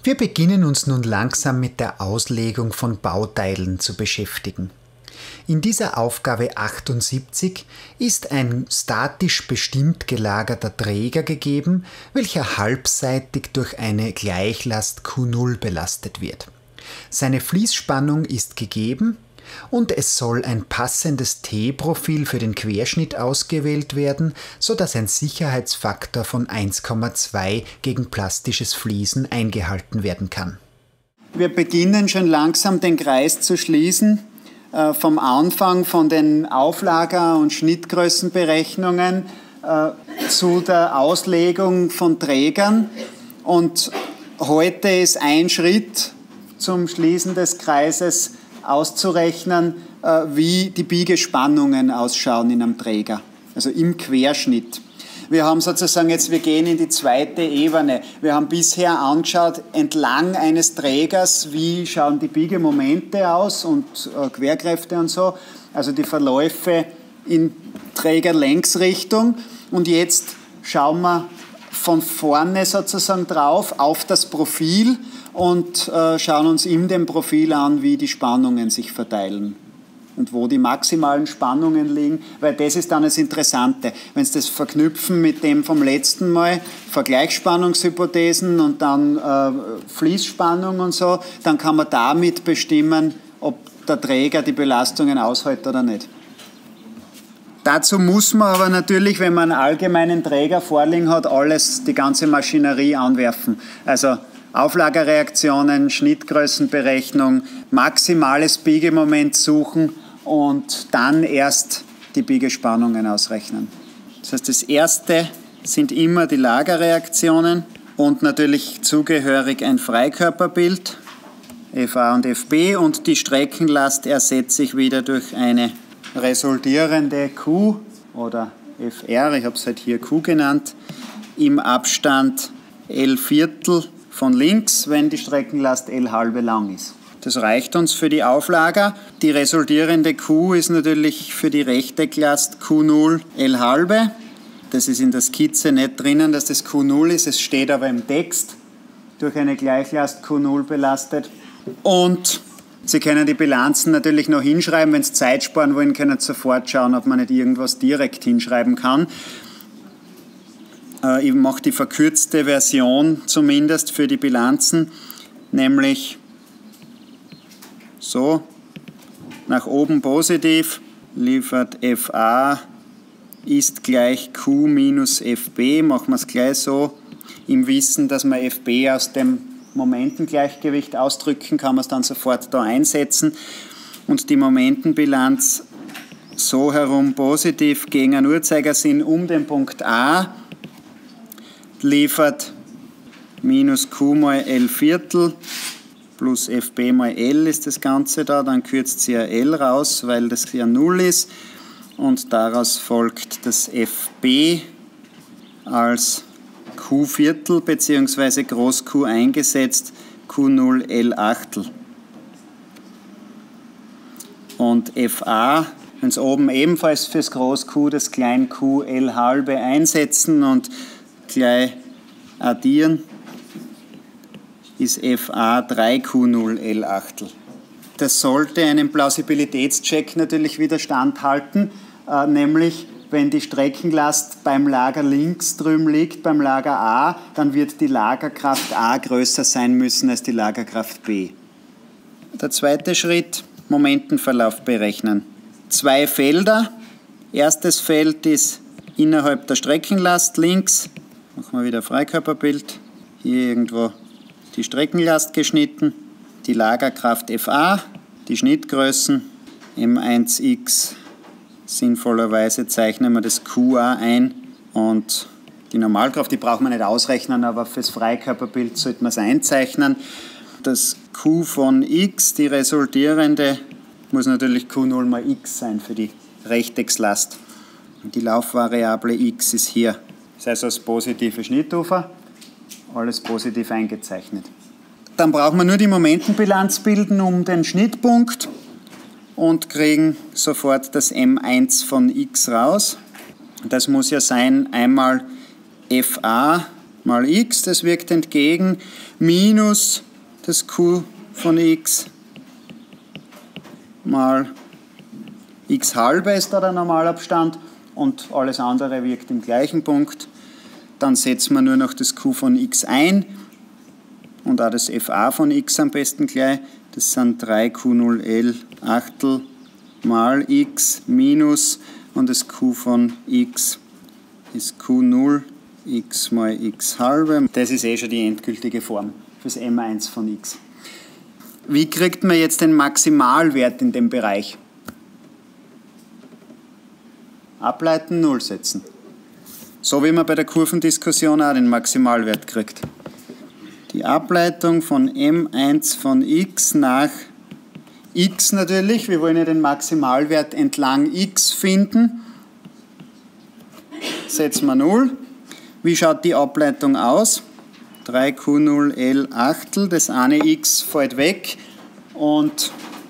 Wir beginnen uns nun langsam mit der Auslegung von Bauteilen zu beschäftigen. In dieser Aufgabe 78 ist ein statisch bestimmt gelagerter Träger gegeben, welcher halbseitig durch eine Gleichlast Q0 belastet wird. Seine Fließspannung ist gegeben und es soll ein passendes T-Profil für den Querschnitt ausgewählt werden, sodass ein Sicherheitsfaktor von 1,2 gegen plastisches Fließen eingehalten werden kann. Wir beginnen schon langsam den Kreis zu schließen, vom Anfang von den Auflager- und Schnittgrößenberechnungen zu der Auslegung von Trägern. Und heute ist ein Schritt zum Schließen des Kreises auszurechnen, wie die Biegespannungen ausschauen in einem Träger, also im Querschnitt. Wir haben sozusagen jetzt, wir gehen in die zweite Ebene. Wir haben bisher angeschaut, entlang eines Trägers, wie schauen die Biegemomente aus und Querkräfte und so, also die Verläufe in Trägerlängsrichtung. Und jetzt schauen wir von vorne sozusagen drauf, auf das Profil und schauen uns in dem Profil an, wie die Spannungen sich verteilen und wo die maximalen Spannungen liegen, weil das ist dann das Interessante. Wenn Sie das verknüpfen mit dem vom letzten Mal, Vergleichsspannungshypothesen und dann Fließspannung und so, dann kann man damit bestimmen, ob der Träger die Belastungen aushält oder nicht. Dazu muss man aber natürlich, wenn man einen allgemeinen Träger vorliegen hat, die ganze Maschinerie anwerfen. Also Auflagerreaktionen, Schnittgrößenberechnung, maximales Biegemoment suchen und dann erst die Biegespannungen ausrechnen. Das heißt, das erste sind immer die Lagerreaktionen und natürlich zugehörig ein Freikörperbild, FA und FB, und die Streckenlast ersetze ich wieder durch eine resultierende Q oder FR, ich habe es halt hier Q genannt, im Abstand L Viertel von links, wenn die Streckenlast L halbe lang ist. Das reicht uns für die Auflager. Die resultierende Q ist natürlich für die Rechtecklast Q0 L halbe. Das ist in der Skizze nicht drinnen, dass das Q0 ist. Es steht aber im Text, durch eine Gleichlast Q0 belastet. Und Sie können die Bilanzen natürlich noch hinschreiben. Wenn Sie Zeit sparen wollen, können Sie sofort schauen, ob man nicht irgendwas direkt hinschreiben kann. Ich mache die verkürzte Version zumindest für die Bilanzen, nämlich so, nach oben positiv, liefert FA ist gleich Q minus FB, machen wir es gleich so, im Wissen, dass man FB aus dem Momentengleichgewicht ausdrücken, kann man es dann sofort da einsetzen und die Momentenbilanz so herum positiv gegen einen Uhrzeigersinn um den Punkt A liefert minus Q mal L Viertel plus FB mal L ist das Ganze da, dann kürzt sie ja L raus, weil das ja 0 ist und daraus folgt das FB als Q Viertel bzw. Groß Q eingesetzt, Q0 L Achtel. Und FA, wenn es oben ebenfalls fürs Groß Q das klein Q L halbe einsetzen und gleich addieren, ist FA 3Q0 L Achtel. Das sollte einem Plausibilitätscheck natürlich wieder standhalten, nämlich wenn die Streckenlast beim Lager links drüben liegt, beim Lager A, dann wird die Lagerkraft A größer sein müssen als die Lagerkraft B. Der zweite Schritt, Momentenverlauf berechnen. 2 Felder. Erstes Feld ist innerhalb der Streckenlast links. Machen wir wieder Freikörperbild. Hier irgendwo die Streckenlast geschnitten. Die Lagerkraft FA, die Schnittgrößen M1x. Sinnvollerweise zeichnen wir das QA ein und die Normalkraft, die braucht man nicht ausrechnen, aber fürs Freikörperbild sollte man es einzeichnen. Das Q von x, die resultierende, muss natürlich Q0 mal x sein für die Rechtecklast. Und die Laufvariable x ist hier. Das heißt, das positive Schnittufer, alles positiv eingezeichnet. Dann brauchen wir nur die Momentenbilanz bilden um den Schnittpunkt und kriegen sofort das M1 von x raus. Das muss ja sein, einmal FA mal x, das wirkt entgegen, minus das q von x mal x halbe ist da der Normalabstand und alles andere wirkt im gleichen Punkt. Dann setzen wir nur noch das q von x ein und auch das fa von x am besten gleich. Das sind 3q0l Achtel mal x minus und das q von x ist q0 x mal x halbe. Das ist schon die endgültige Form fürs m1 von x. Wie kriegt man jetzt den Maximalwert in dem Bereich? Ableiten, 0 setzen. So wie man bei der Kurvendiskussion auch den Maximalwert kriegt. Die Ableitung von m1 von x nach x natürlich. Wir wollen ja den Maximalwert entlang x finden. Setzen wir 0. Wie schaut die Ableitung aus? 3q0l Achtel, das eine x fällt weg und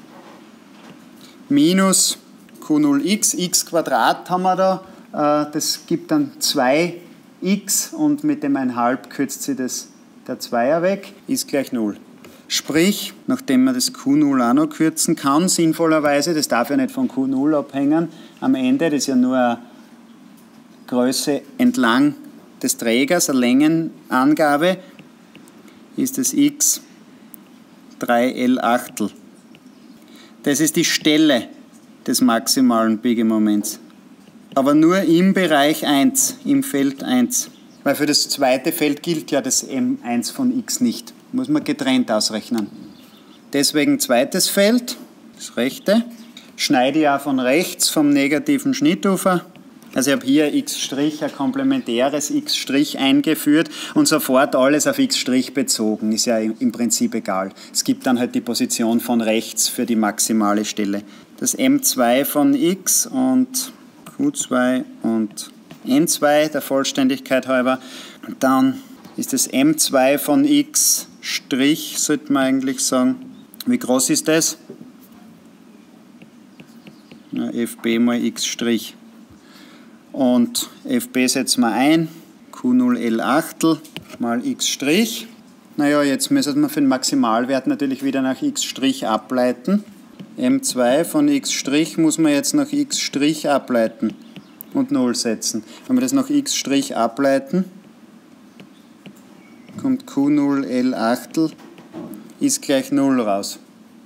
minus q0x, x Quadrat haben wir da, das gibt dann 2x und mit dem 1,5 kürzt sich der Zweier weg, ist gleich 0. Sprich, nachdem man das q0 auch noch kürzen kann, sinnvollerweise, das darf ja nicht von q0 abhängen, am Ende, das ist ja nur eine Größe entlang des Trägers, eine Längenangabe, ist das x 3l Achtel. Das ist die Stelle des maximalen Biegemoments. Aber nur im Bereich 1, im Feld 1. Weil für das zweite Feld gilt ja das m1 von x nicht. Muss man getrennt ausrechnen. Deswegen zweites Feld, das rechte. Schneide ich auch von rechts vom negativen Schnittufer. Also ich habe hier x', ein komplementäres x' eingeführt und sofort alles auf x' bezogen. Ist ja im Prinzip egal. Es gibt dann halt die Position von rechts für die maximale Stelle. Das m2 von x und q2 und n2 der Vollständigkeit halber. Dann ist das m2 von x', sollte man eigentlich sagen. Wie groß ist das? Na, fb mal x'. Und fb setzen wir ein, q0l Achtel mal x'. Naja, jetzt müssen wir für den Maximalwert natürlich wieder nach x' ableiten. m2 von x' muss man jetzt nach x' ableiten und 0 setzen. Wenn wir das nach x' ableiten, kommt q0l Achtel ist gleich 0 raus.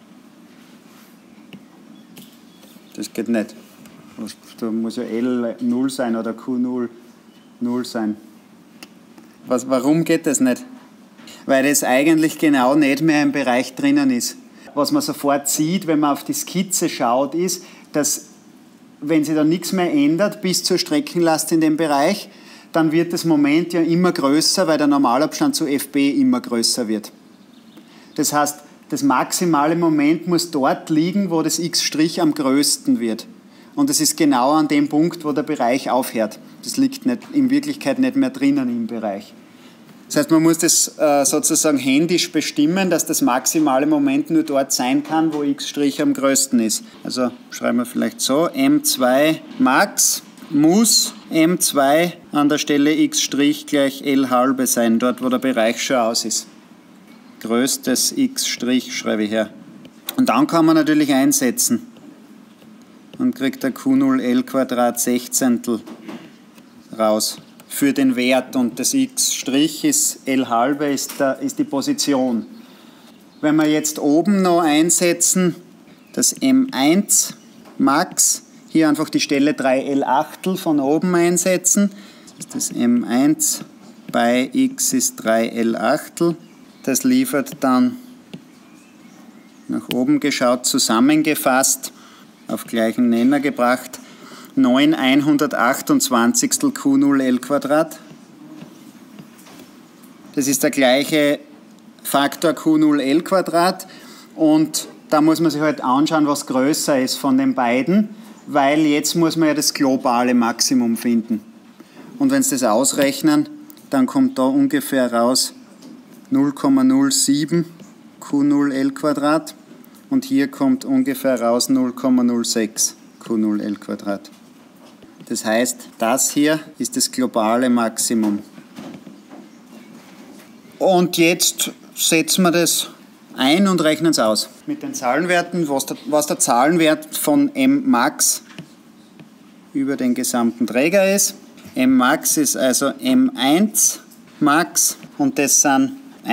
Das geht nicht. Da muss ja L 0 sein oder Q0 0 sein. Warum geht das nicht? Weil das eigentlich genau nicht mehr im Bereich drinnen ist. Was man sofort sieht, wenn man auf die Skizze schaut, ist, dass wenn sich da nichts mehr ändert bis zur Streckenlast in dem Bereich, dann wird das Moment ja immer größer, weil der Normalabstand zu FB immer größer wird. Das heißt, das maximale Moment muss dort liegen, wo das x' am größten wird. Und das ist genau an dem Punkt, wo der Bereich aufhört. Das liegt in Wirklichkeit nicht mehr drinnen im Bereich. Das heißt, man muss das sozusagen händisch bestimmen, dass das maximale Moment nur dort sein kann, wo x' am größten ist. Also schreiben wir vielleicht so, m2 max muss m2 an der Stelle x' gleich L halbe sein, dort wo der Bereich schon aus ist. Größtes x' schreibe ich her. Und dann kann man natürlich einsetzen. Und kriegt der q0l Quadrat 16 raus für den Wert. Und das x' ist L halbe, ist die Position. Wenn wir jetzt oben noch einsetzen, das m1 max, hier einfach die Stelle 3l Achtel von oben einsetzen. Das m1 bei x ist 3l Achtel. Das liefert dann, nach oben geschaut, zusammengefasst, auf gleichen Nenner gebracht, 9/128 q0l Quadrat. Das ist der gleiche Faktor q0l Quadrat und da muss man sich halt anschauen, was größer ist von den beiden, weil jetzt muss man ja das globale Maximum finden. Und wenn Sie das ausrechnen, dann kommt da ungefähr raus 0,07 q0l Quadrat. Und hier kommt ungefähr raus 0,06 q0l Quadrat. Das heißt, das hier ist das globale Maximum. Und jetzt setzen wir das ein und rechnen es aus. Mit den Zahlenwerten, was der Zahlenwert von Mmax über den gesamten Träger ist. Mmax ist also M1 Max und das sind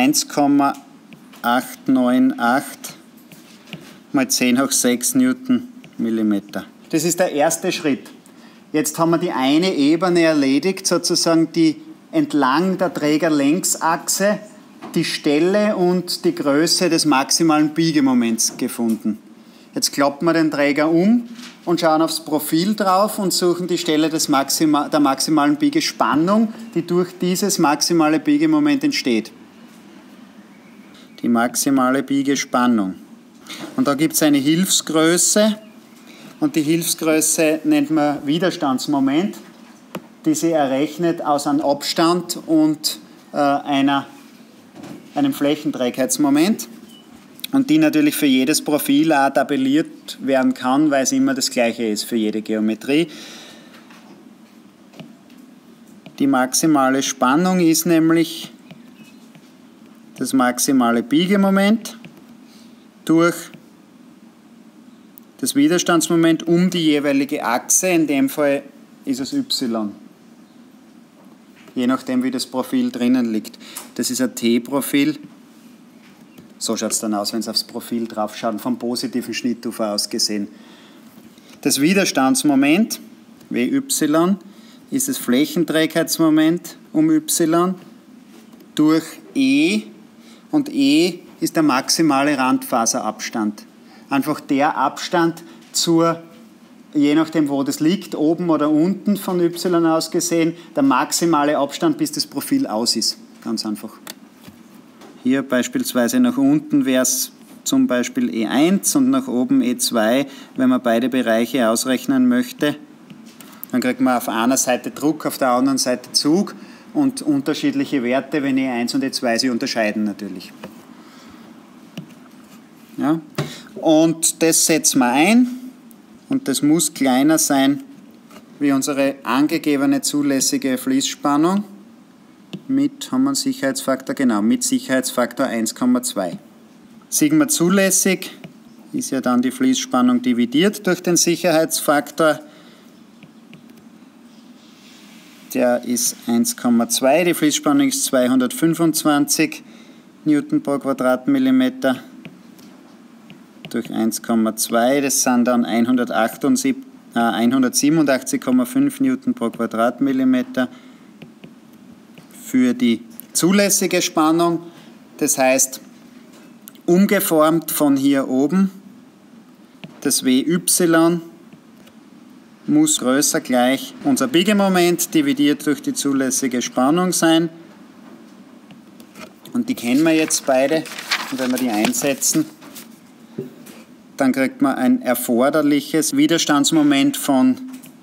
1,898 mal 10 hoch 6 Newtonmillimeter. Das ist der erste Schritt. Jetzt haben wir die eine Ebene erledigt, sozusagen die entlang der Trägerlängsachse die Stelle und die Größe des maximalen Biegemoments gefunden. Jetzt klappen wir den Träger um und schauen aufs Profil drauf und suchen die Stelle der maximalen Biegespannung, die durch dieses maximale Biegemoment entsteht. Die maximale Biegespannung. Und da gibt es eine Hilfsgröße und die Hilfsgröße nennt man Widerstandsmoment, die sie errechnet aus einem Abstand und einem Flächenträgheitsmoment und die natürlich für jedes Profil auch tabelliert werden kann, weil es immer das gleiche ist für jede Geometrie. Die maximale Spannung ist nämlich das maximale Biegemoment durch das Widerstandsmoment um die jeweilige Achse, in dem Fall ist es y. Je nachdem, wie das Profil drinnen liegt. Das ist ein T-Profil. So schaut es dann aus, wenn es aufs Profil drauf schaut, vom positiven Schnittufer aus gesehen. Das Widerstandsmoment, Wy, ist das Flächenträgheitsmoment um y durch E. Und E ist der maximale Randfaserabstand. Einfach der Abstand zur, je nachdem wo das liegt, oben oder unten von y aus gesehen, der maximale Abstand, bis das Profil aus ist. Ganz einfach. Hier beispielsweise nach unten wäre es zum Beispiel E1 und nach oben E2, wenn man beide Bereiche ausrechnen möchte. Dann kriegt man auf einer Seite Druck, auf der anderen Seite Zug und unterschiedliche Werte, wenn E1 und E2 sich unterscheiden natürlich. Ja. Und das setzen wir ein und das muss kleiner sein wie unsere angegebene zulässige Fließspannung mit, haben wir einen Sicherheitsfaktor, genau, mit Sicherheitsfaktor 1,2. Sigma zulässig ist ja dann die Fließspannung dividiert durch den Sicherheitsfaktor. Der ist 1,2, die Fließspannung ist 225 Newton pro Quadratmillimeter durch 1,2, das sind dann 187,5 Newton pro Quadratmillimeter für die zulässige Spannung. Das heißt, umgeformt von hier oben, das Wy muss größer gleich unser Biegemoment dividiert durch die zulässige Spannung sein. Und die kennen wir jetzt beide. Und wenn wir die einsetzen, dann kriegt man ein erforderliches Widerstandsmoment von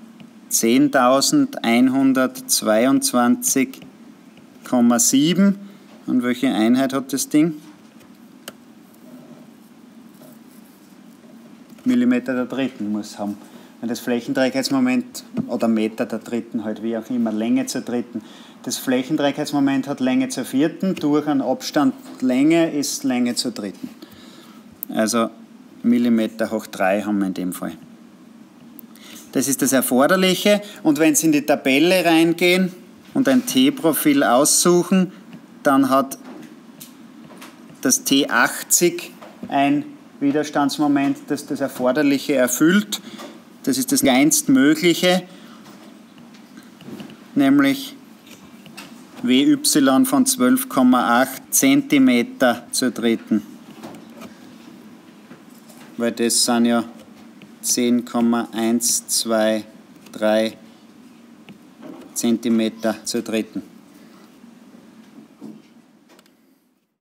10.122,7. Und welche Einheit hat das Ding? Millimeter der dritten muss haben. Wenn das Flächenträgheitsmoment, oder Meter der dritten, halt wie auch immer, Länge zur dritten, das Flächenträgheitsmoment hat Länge zur vierten, durch einen Abstand Länge ist Länge zur dritten. Also Millimeter hoch 3 haben wir in dem Fall. Das ist das Erforderliche. Und wenn Sie in die Tabelle reingehen und ein T-Profil aussuchen, dann hat das T80 ein Widerstandsmoment, das das Erforderliche erfüllt. Das ist das kleinstmögliche, nämlich Wy von 12,8 cm zur dritten. Weil das sind ja 10,123 cm zur dritten.